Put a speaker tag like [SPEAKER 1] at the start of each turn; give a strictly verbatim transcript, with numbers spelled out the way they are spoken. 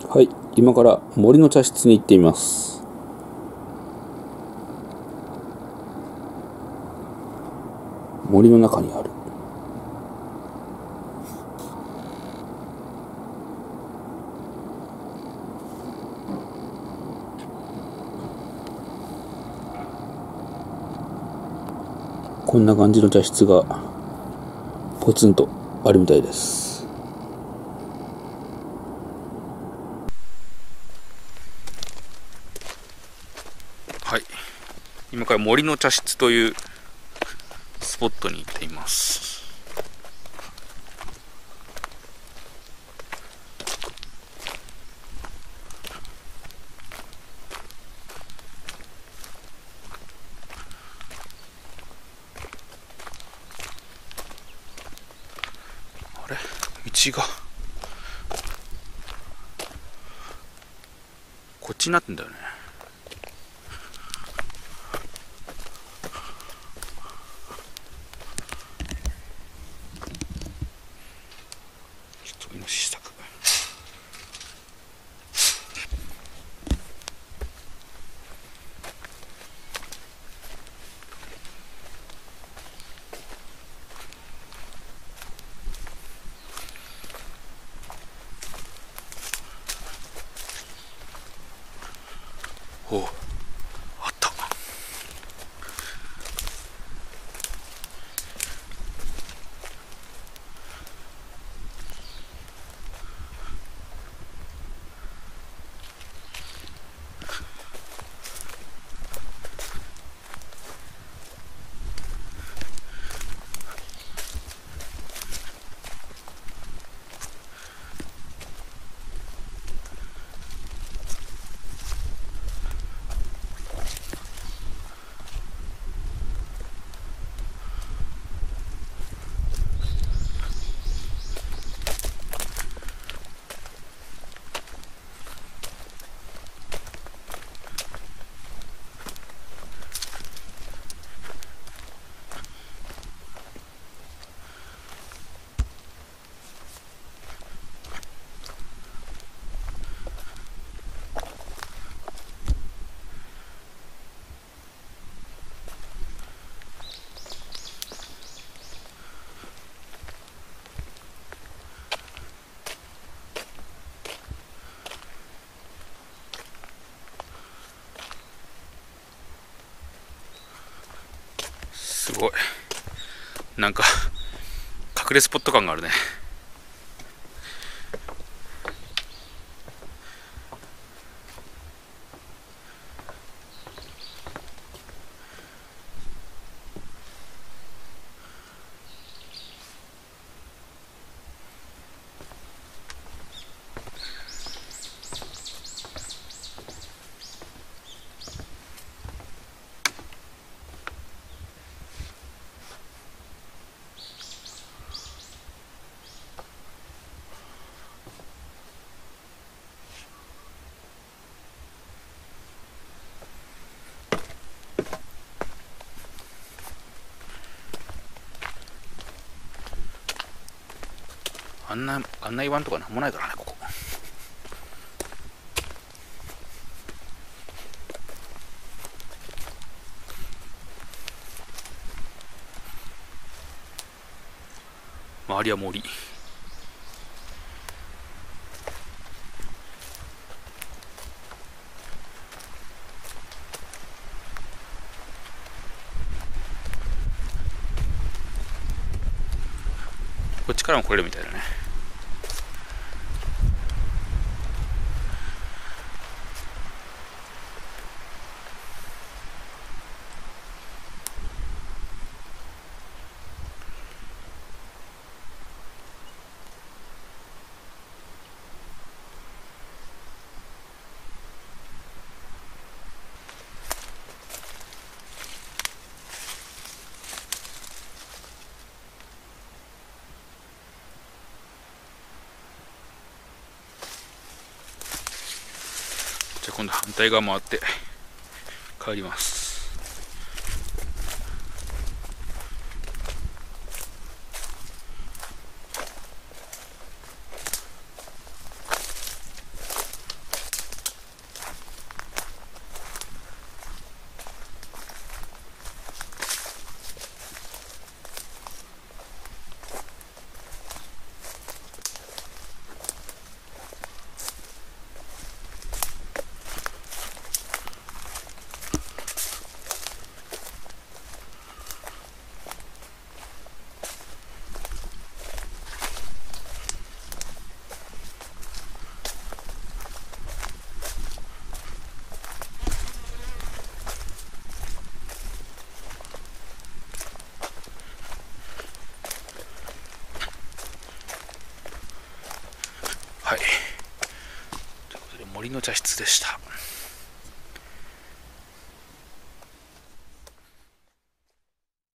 [SPEAKER 1] はい、今から森の茶室に行ってみます。森の中にあるこんな感じの茶室がポツンとあるみたいです。はい、今から森の茶室というスポットに行っています。あれ、道がこっちになってんだよね。イノシシ柵。おう、あった。すごい、なんか隠れスポット感があるね。案内案内板とかなんもないからね、ここ。周りは森。こっちからも来れるみたいだね。じゃあ今度反対側回って帰ります。 森の茶室でした。